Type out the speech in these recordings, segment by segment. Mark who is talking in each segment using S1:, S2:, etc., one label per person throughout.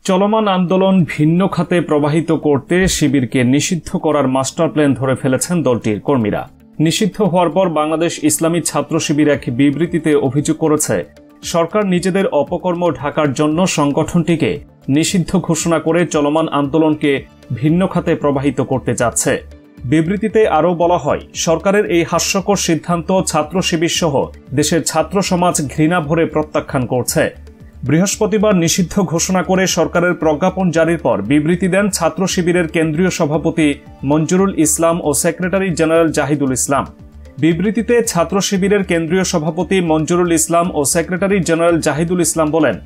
S1: চলমান আন্দোলন ভিন্ন খাতে প্রবাহিত করতে শিবিরকে নিষিদ্ধ করার মাস্টার প্ল্যান ধরে ফেলেছেন দলটির কর্মীরা। নিষিদ্ধ হওয়ার পর বাংলাদেশ ইসলামী ছাত্র শিবির এক বিবৃতিতে অভিযোগ করেছে, সরকার নিজেদের অপকর্ম ঢাকার জন্য সংগঠনটিকে নিষিদ্ধ ঘোষণা করে চলমান আন্দোলনকে ভিন্ন খাতে প্রবাহিত করতে যাচ্ছে। বিবৃতিতে আরও বলা হয়, সরকারের এই হাস্যকর সিদ্ধান্ত ছাত্র শিবির সহ দেশের ছাত্র সমাজ ঘৃণা ভরে প্রত্যাখ্যান করছে। বৃহস্পতিবার নিষিদ্ধ ঘোষণা করে সরকারের প্রজ্ঞাপন জারির পর বিবৃতি দেন ছাত্র শিবিরের কেন্দ্রীয় সভাপতি মঞ্জুরুল ইসলাম ও সেক্রেটারি জেনারেল জাহিদুল ইসলাম। বিবৃতিতে ছাত্র শিবিরের কেন্দ্রীয় সভাপতি মঞ্জুরুল ইসলাম ও সেক্রেটারি জেনারেল জাহিদুল ইসলাম বলেন,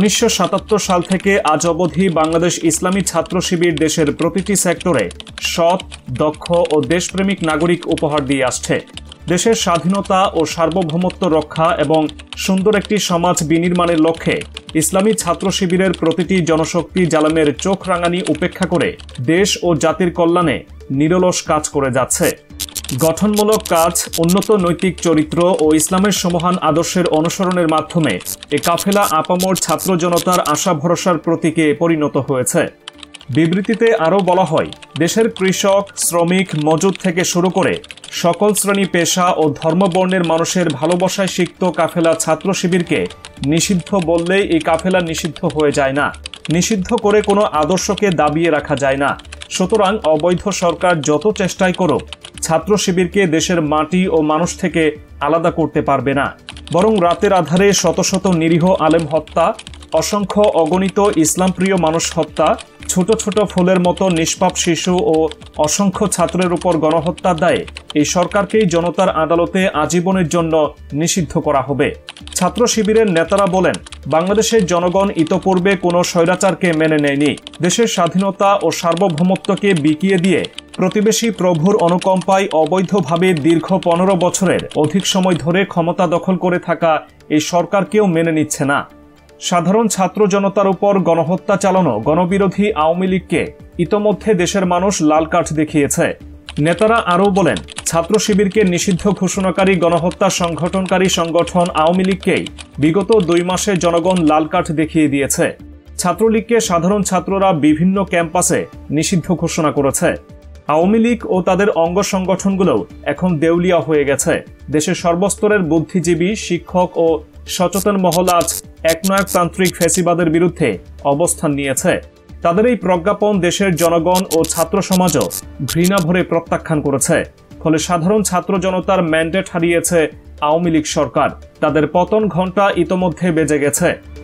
S1: 1977 সাল থেকে আজ অবধি বাংলাদেশ ইসলামী ছাত্র শিবির দেশের প্রতিটি সেক্টরে সৎ, দক্ষ ও দেশপ্রেমিক নাগরিক উপহার দিয়ে আসছে। দেশের স্বাধীনতা ও সার্বভৌমত্ব রক্ষা এবং সুন্দর একটি সমাজ বিনির্মাণের লক্ষ্যে ইসলামী ছাত্র শিবিরের প্রতিটি জনশক্তি জালেমের চোখ রাঙানি উপেক্ষা করে দেশ ও জাতির কল্যাণে নিরলস কাজ করে যাচ্ছে। গঠনমূলক কাজ, উন্নত নৈতিক চরিত্র ও ইসলামের সমহান আদর্শের অনুসরণের মাধ্যমে এ কাফেলা আপামর ছাত্র জনতার আশা ভরসার প্রতীকে পরিণত হয়েছে। বিবৃতিতে আরও বলা হয়, দেশের কৃষক, শ্রমিক, মজুদ থেকে শুরু করে সকল শ্রেণী, পেশা ও ধর্মবর্ণের মানুষের ভালোবাসায় সিক্ত কাফেলা ছাত্র শিবিরকে নিষিদ্ধ বললেই এই কাফেলা নিষিদ্ধ হয়ে যায় না। নিষিদ্ধ করে কোনো আদর্শকে দাবিয়ে রাখা যায় না। সুতরাং অবৈধ সরকার যত চেষ্টাই করুক, ছাত্র শিবিরকে দেশের মাটি ও মানুষ থেকে আলাদা করতে পারবে না। বরং রাতের আধারে শত শত নিরীহ আলেম হত্যা, অসংখ্য অগণিত ইসলামপ্রিয় মানুষ হত্যা, ছোট ছোট ফুলের মতো নিষ্পাপ শিশু ও অসংখ্য ছাত্রের উপর গণহত্যার দায়ে এই সরকারকেই জনতার আদালতে আজীবনের জন্য নিষিদ্ধ করা হবে। ছাত্র শিবিরের নেতারা বলেন, বাংলাদেশের জনগণ ইতপূর্বে কোনো স্বৈরাচারকে মেনে নেয়নি। দেশের স্বাধীনতা ও সার্বভৌমত্বকে বিকিয়ে দিয়ে প্রতিবেশী প্রভুর অনুকম্পায় অবৈধভাবে দীর্ঘ 15 বছরের অধিক সময় ধরে ক্ষমতা দখল করে থাকা এই সরকারকেও মেনে নিচ্ছে না। সাধারণ ছাত্র জনতার উপর গণহত্যা চালানো গণবিরোধী আওয়ামী লীগকে ইতোমধ্যে দেশের মানুষ লাল কার্ড দেখিয়েছে। নেতারা আরও বলেন, ছাত্র শিবিরকে নিষিদ্ধ ঘোষণাকারী গণহত্যা সংগঠনকারী সংগঠন আওয়ামী লীগকেই বিগত 2 মাসে জনগণ লাল কার্ড দেখিয়ে দিয়েছে। ছাত্রলীগকে সাধারণ ছাত্ররা বিভিন্ন ক্যাম্পাসে নিষিদ্ধ ঘোষণা করেছে। আওয়ামী লীগ ও তাদের অঙ্গ সংগঠনগুলোও এখন দেউলিয়া হয়ে গেছে। দেশের সর্বস্তরের বুদ্ধিজীবী, শিক্ষক ও সচেতন মহল আজ একনায়কতান্ত্রিক ফ্যাসিবাদের বিরুদ্ধে অবস্থান নিয়েছে। তাদের এই প্রজ্ঞাপন দেশের জনগণ ও ছাত্র সমাজও ঘৃণা ভরে প্রত্যাখ্যান করেছে। ফলে সাধারণ ছাত্র জনতার ম্যান্ডেট হারিয়েছে আওয়ামী লীগ সরকার। তাদের পতন ঘণ্টা ইতোমধ্যে বেজে গেছে।